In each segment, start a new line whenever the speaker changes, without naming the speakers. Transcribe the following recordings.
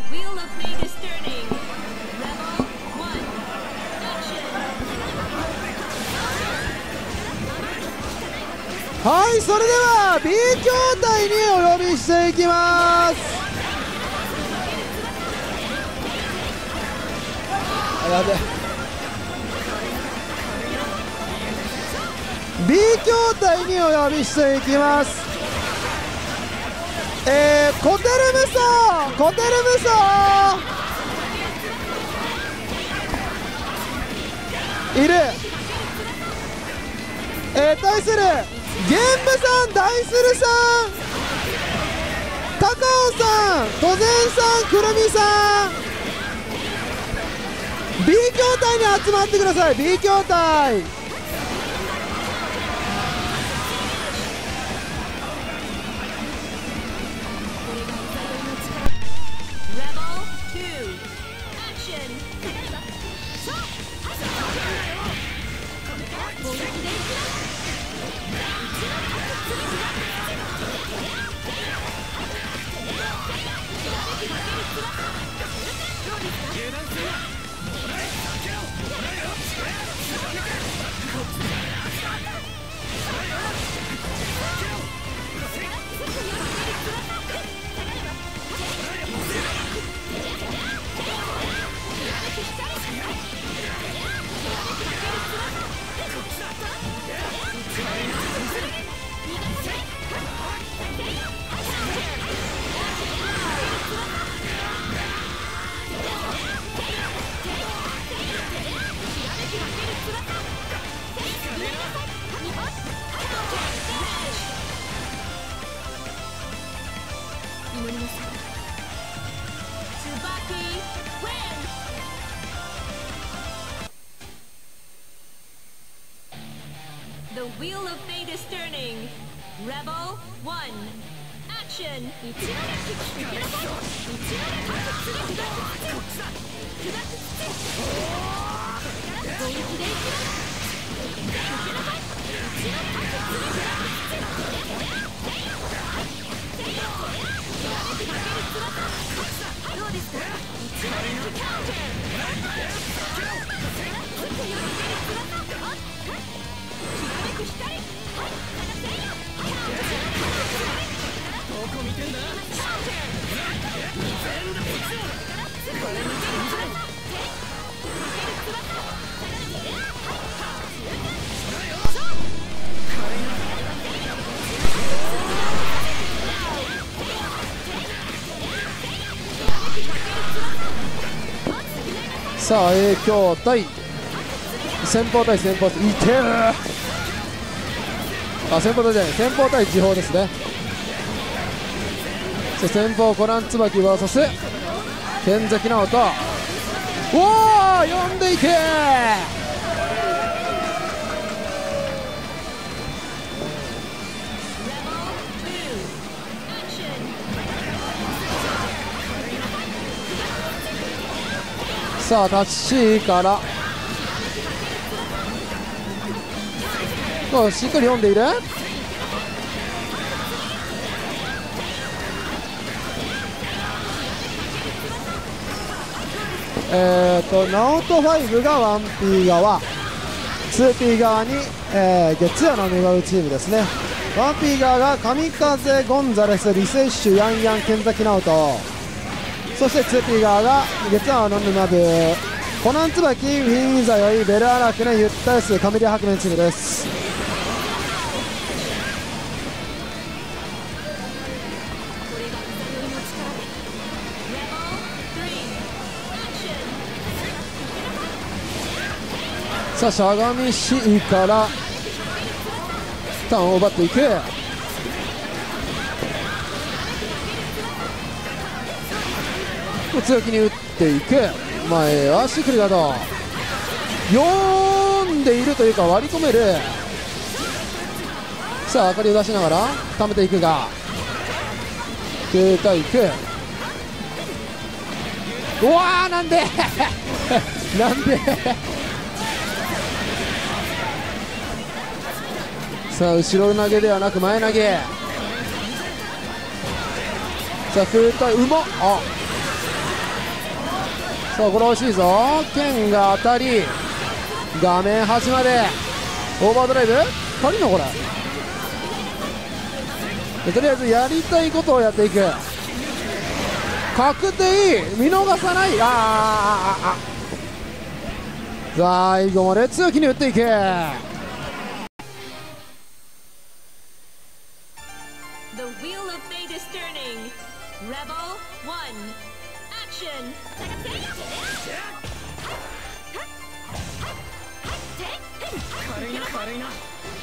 Wheel of Fate is turning. Level 1. Action.
はい、それでは B 筐体にお呼びしていきます。やべ B 筐体にお呼びしていきます。コテル無双、コテル無双いる。対する玄武さん、大鶴さん、高尾さん、都前さん、くるみさん、 B 筐体に集まってください。 B 筐体
The Wheel of Fate is turning. Rebel 1. Action.
さあ、影響対先方対先方、いてる。あ、先方対じゃない、先方対時報ですね。先方コナン椿 VS 剣崎直人。おお、呼んでいけ。さあ、タッシーからしっかり読んでいる。ナオト5が 1P 側、 2P 側に、月夜のメガウチームですね。 1P 側が神風ゴンザレス、リセッシュ、ヤンヤン、剣崎直人。そして 2P 側が月夜の沼部、コナン椿、ウィン・イザヨイ、ベルアラクネ、ユッタイス、カメリア白面チームです。さあ、しゃがみ C からターンを奪っていく。強気に打っていく。前はシークリガード、読んでいるというか割り込める。さあ、明かりを出しながら溜めていくが、携帯いく。うわー、なんでなんでさあ、後ろ投げではなく前投げ。さあ、空対うまっ。あ、 さあこれ惜しいぞ。剣が当たり画面端までオーバードライブ足りんのこれ。でとりあえずやりたいことをやっていく。確定見逃さない。最後まで強気に打っていけ。
The wheel of fate is turning. Rebel 1. Action.
軽いな軽いな。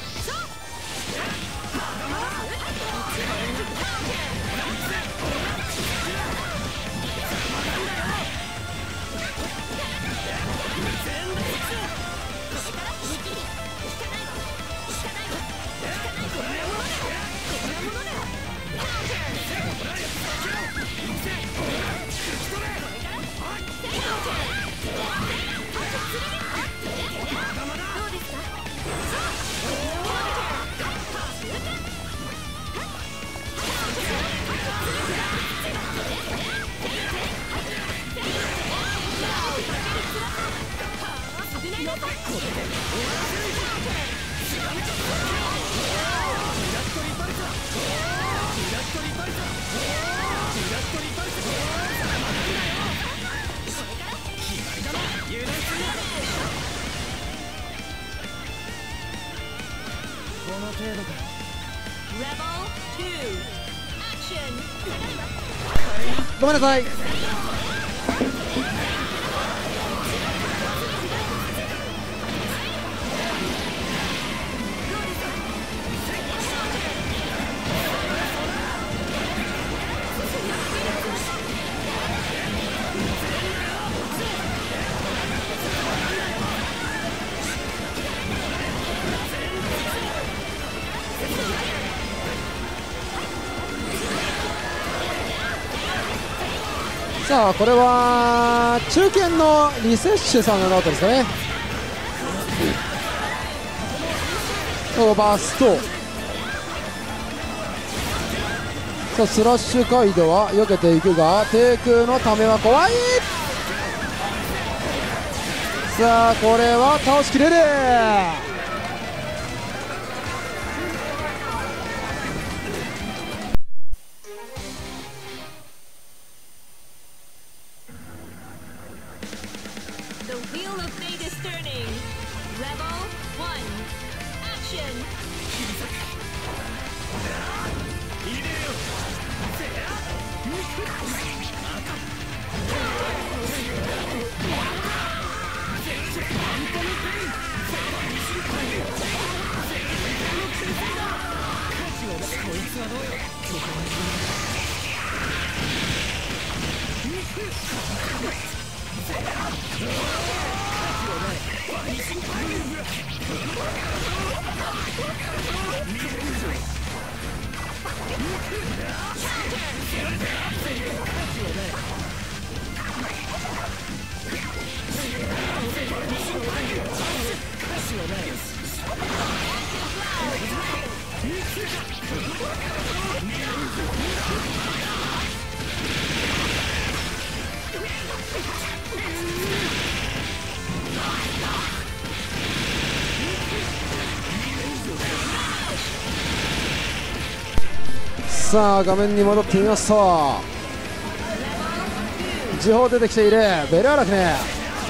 ごめんなさい。さあこれは中堅のリセッシュさんのノートですかね。オーバースト。さあスラッシュカイドは避けていくが低空のためは怖い。さあこれは倒しきれる。
The wheel of fate is turning. Rebel 1. Action.
さあ画面に戻ってみますと時報出てきているベルアラクネ。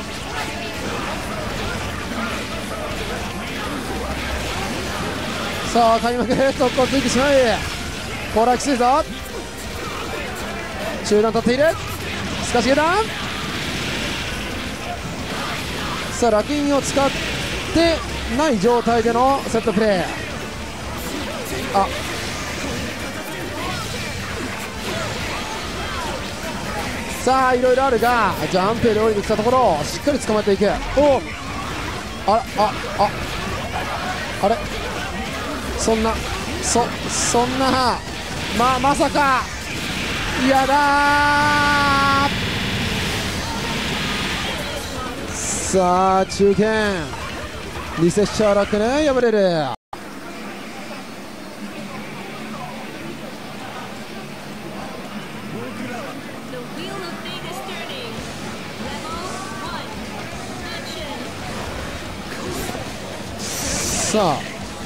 さあ開幕速攻ついてしまいコーラーきついぞ。中段立っているスカシゲダン。さあラキンを使ってない状態でのセットプレー。さあいろいろあるがジャンプで降りてきたところをしっかり捕まえていく。あれそんなまさかやだー。さあ中堅リセッシャー楽ね敗れる。
The wheel of fate is turning. Rebel
さあ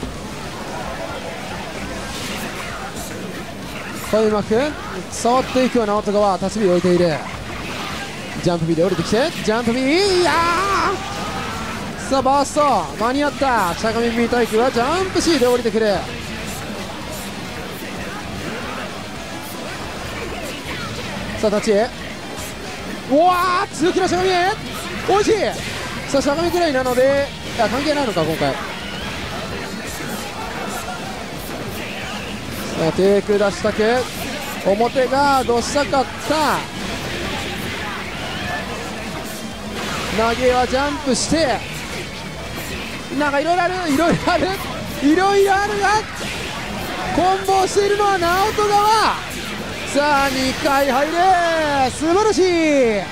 開幕触っていくような男は立ち火を置いている。ジャンプ火で降りてきてジャンプ火、いやー、さあバースト間に合った。しゃがみ火体育はジャンプ C で降りてくる。さあ立ち、うわー強気なしゃがみ、おいしい。さあしゃがみくらいなので関係ないのか今回。さあテイク出したく表がどしたかった。投げはジャンプしてなんかいろいろあるが混合しているのはナオト側。さあ2回入れ、素晴らしい。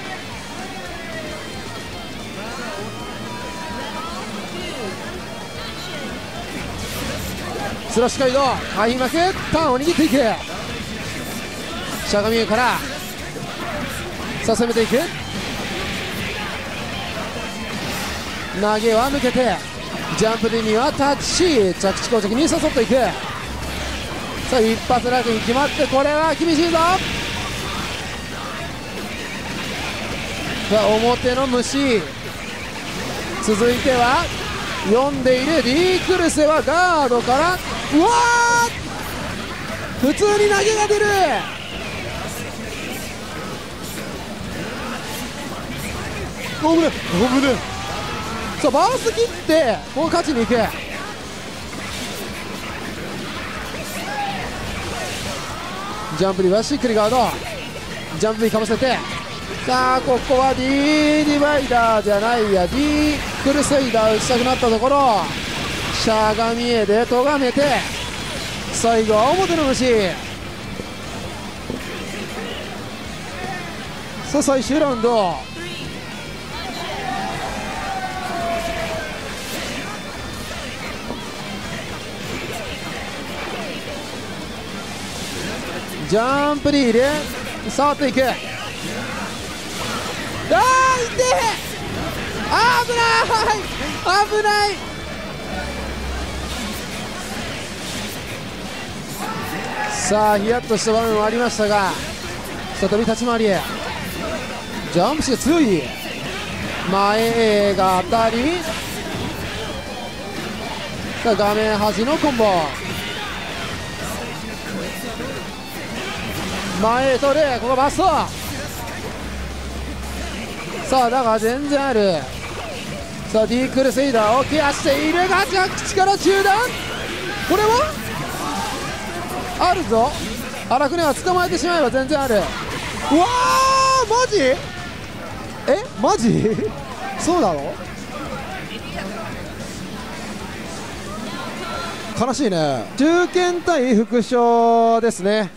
スラッシュカイド開幕ターンを握っていく。しゃがみからさあ攻めていく。投げは抜けてジャンプでにはタッチ、着地攻撃に誘っていく。さあ一発楽に決まって、これは厳しいぞ。さあ表の虫、続いては読んでいるリークルセはガードから、うわー普通に投げが出る。危ね危ね。さあバース切ってここ勝ちに行く。ジャンプリはしっくりガード、ジャンプにかぶせて、さあここは D ディバイダーじゃないや D クルセイダー打ちたくなったところ、しゃがみ絵でとがめて最後は表の虫。さあ最終ラウンド、ジャンプリーで触っていく。あーいって危ないさあヒヤッとした場面もありましたが、再び立ち回りへジャンプして強い。前が当たり、さあ画面端のコンボ、前へ取る、ここバスト。さあだが全然ある。さあ D クルセイダーをケアしているが着地から中断、これはあるぞ。荒船は捕まえてしまえば全然ある。うわーマジマジそうなの。悲しいね。中堅対副将ですね。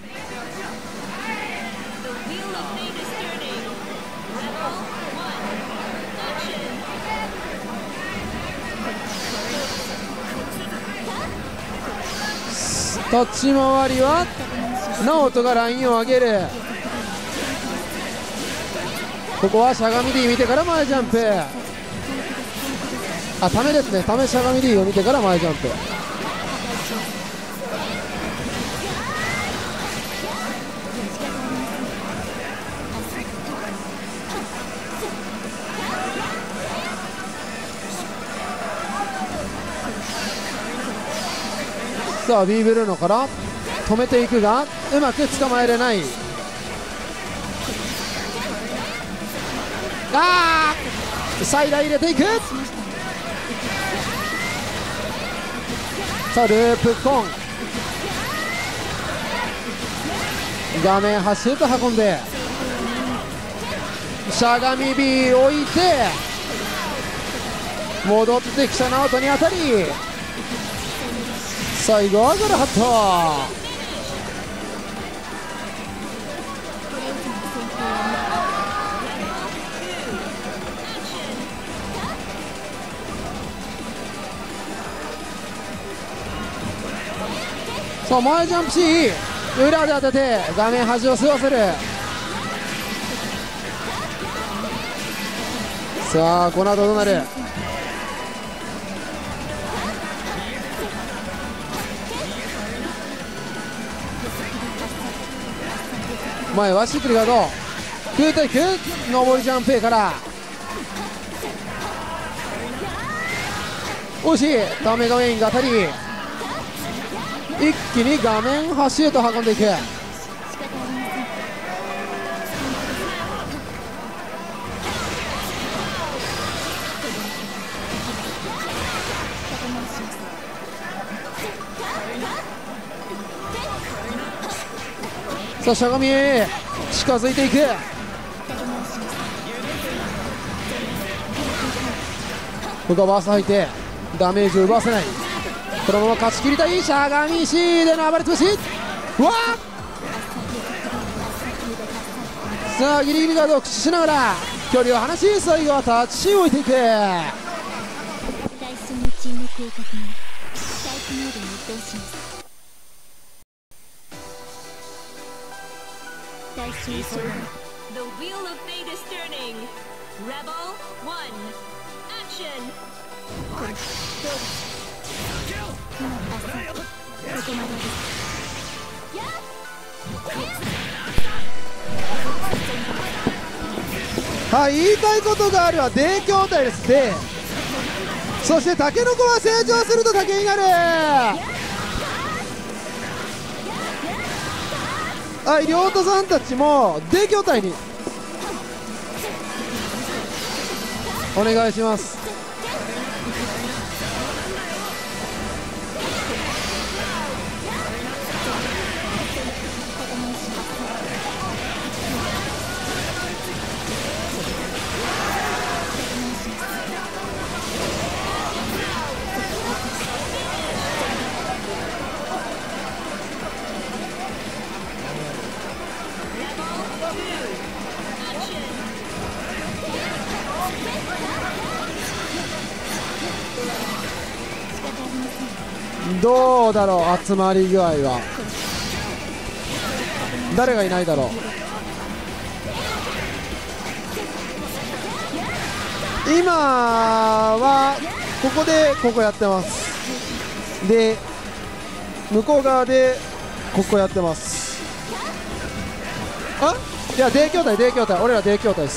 立ち回りはナオトがラインを上げる。ここはしゃがみ D 見てから前ジャンプ、ためですね、ためしゃがみ D を見てから前ジャンプ。さあ B ブルーノから止めていくがうまく捕まえれない。サイダー入れていく。さあループコン、画面端へと運んでしゃがみ B 置いて戻ってきたナオトに当たり、最後はグルハット。さあ前ジャンプし裏で当てて画面端を吸わせる。さあこの後どうなる。 前はしっくりガード9対9上りジャンプ A から惜しいダメがメインが当たり一気に画面端へと運んでいく。さあしゃがみへ近づいていく。ここはバース入ってダメージを奪わせない。このまま勝ち切りたいしゃがみ C での暴れ潰し。うわっさあギリギリガードを駆使しながら距離を離し最後はタッチを置いていく。
最初の沈黙を確認スタイプモードに移動します。最終手段
The wheel of fate is turning. Rebel 1. Action.
これどうです今朝ここまでです。
はい、言いたいことがあるはD筐体です。でそしてタケノコは成長すると竹になる。はい、亮太さんたちもD筐体にお願いします。どうだろう集まり具合は。誰がいないだろう。今はここでここやってます。で向こう側でここやってます。あいやD筐体D筐体俺らD筐体です。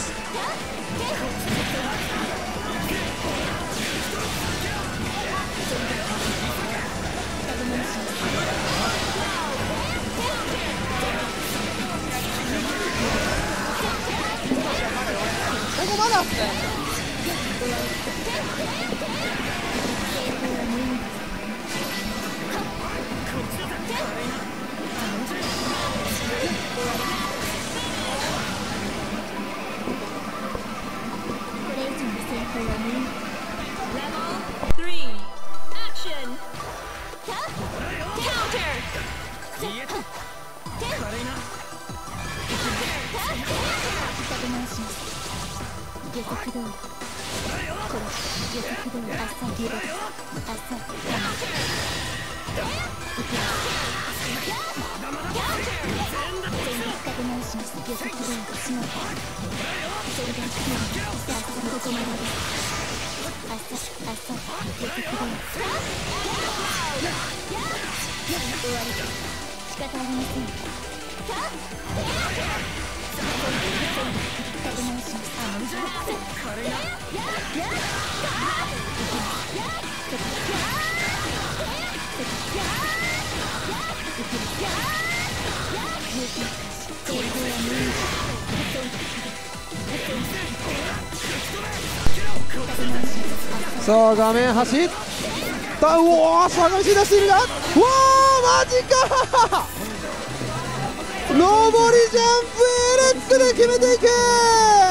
さあ画面走ったうおー探し出しているがうわーマジか上りジャンプエレックで決めていく。